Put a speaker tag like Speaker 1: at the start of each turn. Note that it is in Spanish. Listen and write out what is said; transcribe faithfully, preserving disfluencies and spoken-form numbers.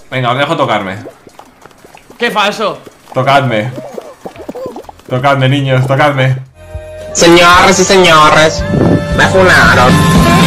Speaker 1: Venga, os dejo tocarme.
Speaker 2: ¡Qué falso!
Speaker 1: Tocadme. Tocadme, niños, tocadme.
Speaker 3: Señoras y señores, me funaron.